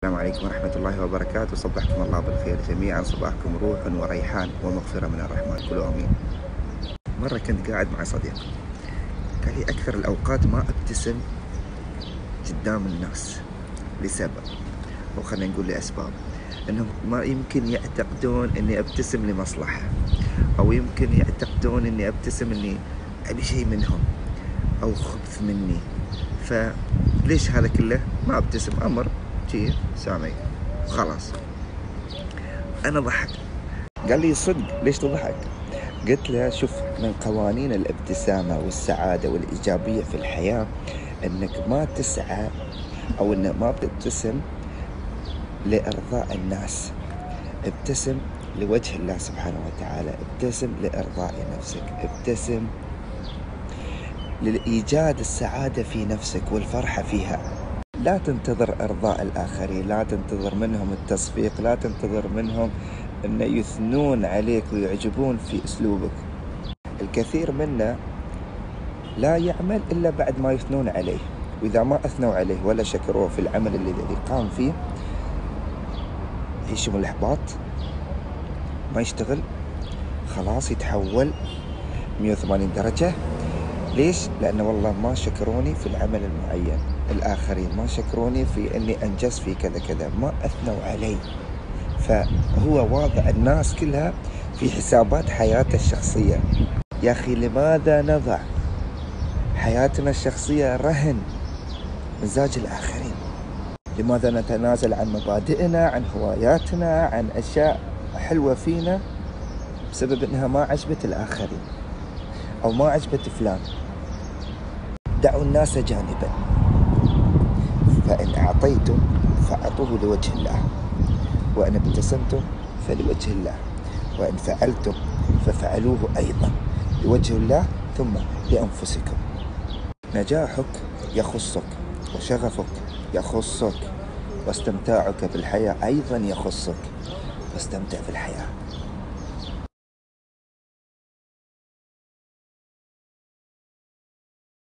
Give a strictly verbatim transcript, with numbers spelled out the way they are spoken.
السلام عليكم ورحمة الله وبركاته. صبحكم الله بالخير جميعا، صباحكم روح وريحان ومغفرة من الرحمن، قولوا آمين. مرة كنت قاعد مع صديق قال لي أكثر الأوقات ما أبتسم قدام الناس لسبب، أو خلينا نقول لأسباب، أنهم ما يمكن يعتقدون أني أبتسم لمصلحة، أو يمكن يعتقدون أني أبتسم أني أبي شيء منهم أو خبث مني. فليش هذا كله؟ ما أبتسم، أمر شيء سامي خلاص. أنا ضحكت، قال لي صدق ليش تضحك؟ قلت له شوف، من قوانين الابتسامة والسعادة والإيجابية في الحياة أنك ما تسعى أو أنك ما بتبتسم لإرضاء الناس، ابتسم لوجه الله سبحانه وتعالى، ابتسم لإرضاء نفسك، ابتسم لإيجاد السعادة في نفسك والفرحة فيها. لا تنتظر إرضاء الآخرين، لا تنتظر منهم التصفيق، لا تنتظر منهم أن يثنون عليك ويعجبون في أسلوبك. الكثير منا لا يعمل إلا بعد ما يثنون عليه، وإذا ما أثنوا عليه ولا شكروه في العمل الذي قام فيه يشم الإحباط، ما يشتغل، خلاص يتحول مئة وثمانين درجة. ليش؟ لأنه والله ما شكروني في العمل المعين، الآخرين ما شكروني في أني أنجز في كذا كذا، ما أثنوا علي. فهو واضع الناس كلها في حسابات حياته الشخصية. يا أخي لماذا نضع حياتنا الشخصية رهن مزاج الآخرين؟ لماذا نتنازل عن مبادئنا، عن هواياتنا، عن أشياء حلوة فينا بسبب أنها ما عجبت الآخرين أو ما عجبت فلان؟ دعوا الناس جانبا، فإن أعطيتم فأعطوه لوجه الله، وإن ابتسمتم فلوجه الله، وإن فعلتم ففعلوه أيضا لوجه الله ثم لأنفسكم. نجاحك يخصك، وشغفك يخصك، واستمتاعك بالحياة أيضا يخصك، واستمتع بالحياة.